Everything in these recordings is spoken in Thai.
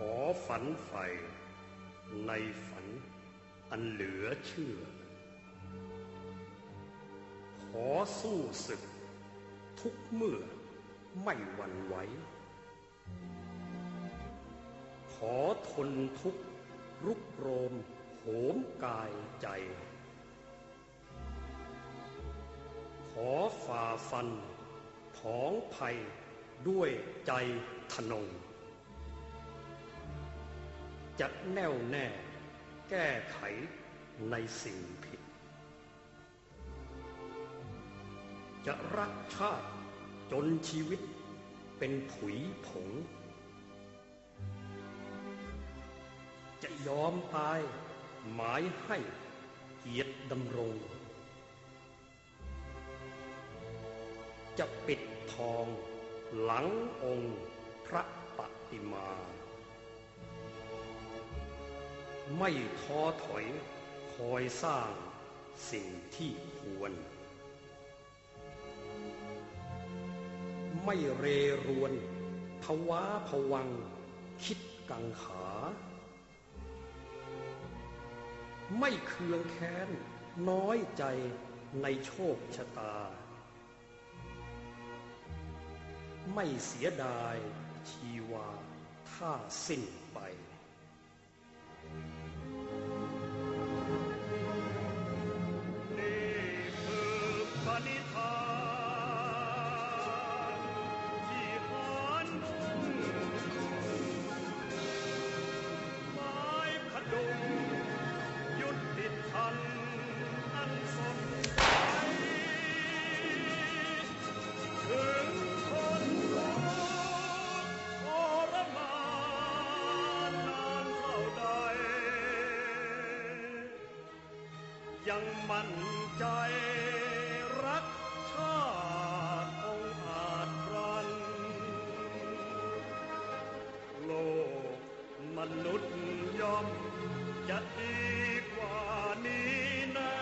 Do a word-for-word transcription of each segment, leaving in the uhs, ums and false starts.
อฝันใฝ่ในฝันอันเหลือเชื่อขอสู้ศึกทุกเมื่อไม่หวั่นไหวขอทนทุกข์รุกโรมโหมกายใจขอฝ่าฟันผองภัยด้วยใจทะนงจะแน่วแน่แก้ไขในสิ่งผิดจะรักชาติจนชีวิตเป็นผุยผงจะยอมตายหมายให้เกียรติดำรงจะปิดทองหลังองค์พระปฏิมาไม่ท้อถอยคอยสร้างสิ่งที่ควรไม่เรรวนภวาผวังคิดกังขาไม่เคืองแค้นน้อยใจในโชคชะตาไม่เสียดายชีวาถ้าสิ้นไปนี่คือปณิธานที่หานมุ่งไม้พดุงยุติธรรมอันสดใสถึงคนทรมานนานเท่าใดยังมั่นใจรักชาติองอาจรันโลกมนุษย์ย่อมจะดีกว่านี้แน่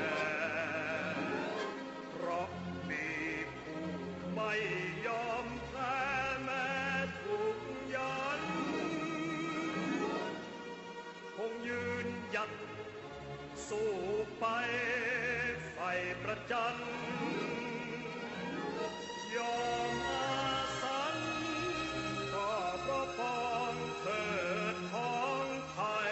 เพราะมีผู้ไม่ยอมแพ้แม้ถูกยันคงยืนหยัดสู้ไปไฟประจันยอมอาสันก็เพราะปองเถิดของไทย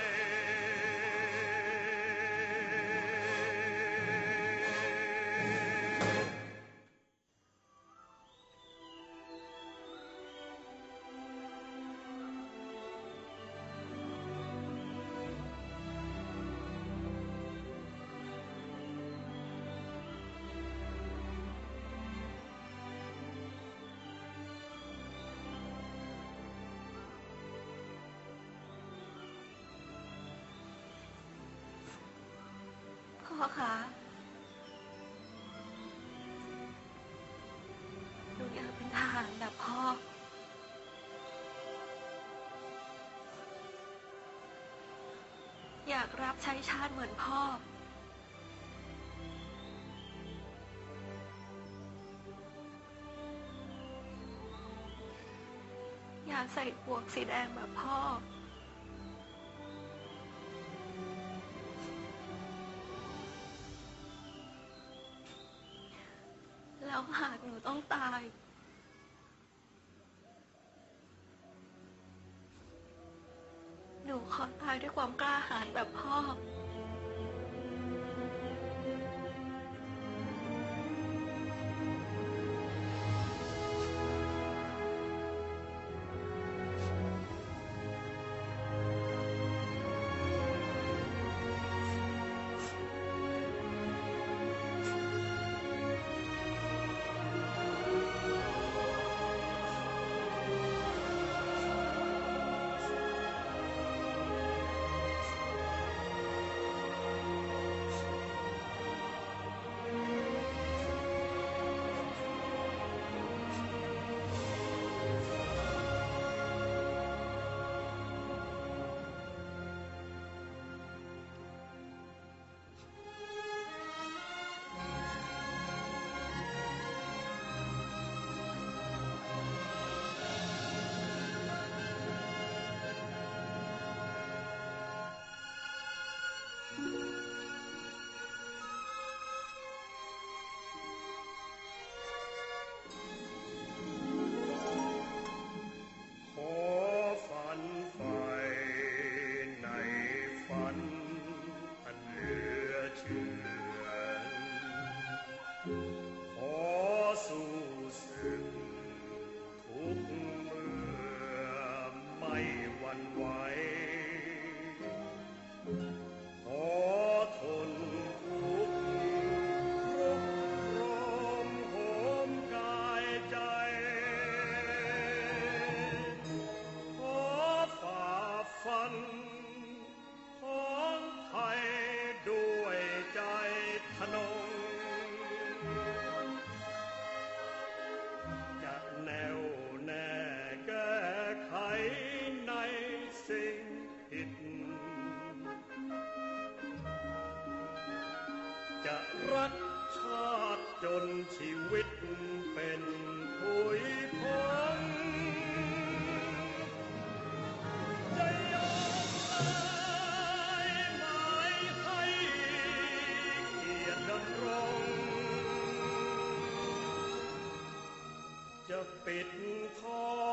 พ่อคะหนูอยากเป็นทหารแบบพ่ออยากรับใช้ชาติเหมือนพ่ออยากใส่หมวกสีแดงแบบพ่อแล้วหากหนูต้องตายหนูขอตายด้วยความกล้าหาญแบบพ่อวันไหวขอทนทุกข์รุกโรมโหมกายใจขอฝ่าฟันของไทยด้วยใจทะนงจะแน่วแน่แก้ไขในสิ่งผิดจะรักชาติจนชีวิตเป็นผุยพงจะยอมตายหมายให้เกียรติดำรงจะปิดทอง